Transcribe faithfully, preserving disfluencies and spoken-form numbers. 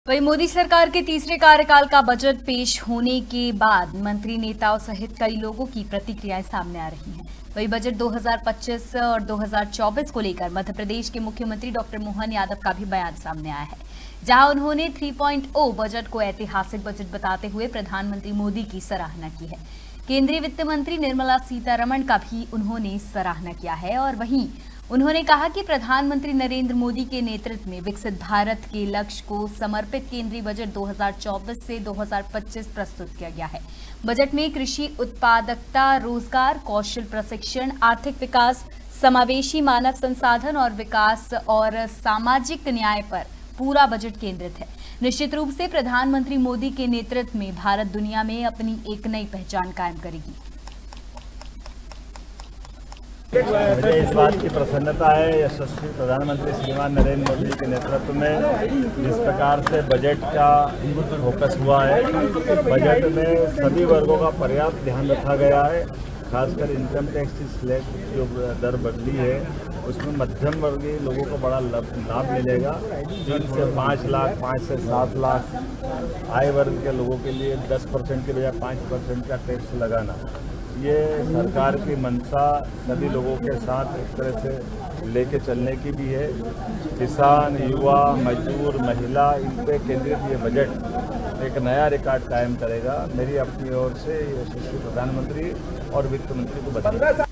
वहीं मोदी सरकार के तीसरे कार्यकाल का बजट पेश होने के बाद मंत्री नेताओं सहित कई लोगों की प्रतिक्रियाएं सामने आ रही हैं। वहीं बजट दो हज़ार पच्चीस और दो हज़ार चौबीस को लेकर मध्य प्रदेश के मुख्यमंत्री डॉक्टर मोहन यादव का भी बयान सामने आया है, जहां उन्होंने तीन पॉइंट ज़ीरो बजट को ऐतिहासिक बजट बताते हुए प्रधानमंत्री मोदी की सराहना की है। केंद्रीय वित्त मंत्री निर्मला सीतारमण का भी उन्होंने सराहना किया है और वहीं उन्होंने कहा कि प्रधानमंत्री नरेंद्र मोदी के नेतृत्व में विकसित भारत के लक्ष्य को समर्पित केंद्रीय बजट दो हज़ार चौबीस से दो हज़ार पच्चीस प्रस्तुत किया गया है। बजट में कृषि उत्पादकता, रोजगार, कौशल प्रशिक्षण, आर्थिक विकास, समावेशी मानव संसाधन और विकास और सामाजिक न्याय पर पूरा बजट केंद्रित है। निश्चित रूप से प्रधानमंत्री मोदी के नेतृत्व में भारत दुनिया में अपनी एक नई पहचान कायम करेगी। मुझे इस बात की प्रसन्नता है यशस्वी प्रधानमंत्री श्रीमान नरेंद्र मोदी के नेतृत्व में जिस प्रकार से बजट का फोकस हुआ है। बजट में सभी वर्गों का पर्याप्त ध्यान रखा गया है। खासकर इनकम टैक्स की स्लैब जो दर बदली है उसमें मध्यम वर्गीय लोगों को बड़ा लाभ मिलेगा। तीन से पाँच लाख पाँच से सात लाख आय वर्ग के लोगों के लिए दस परसेंट के बजाय पाँच परसेंट का टैक्स लगाना, ये सरकार की मंशा सभी लोगों के साथ एक तरह से लेके चलने की भी है। किसान, युवा, मजदूर, महिला, इन पे केंद्रित ये बजट एक नया रिकॉर्ड कायम करेगा। मेरी अपनी ओर से यशस्वी प्रधानमंत्री और वित्त मंत्री को बधाई।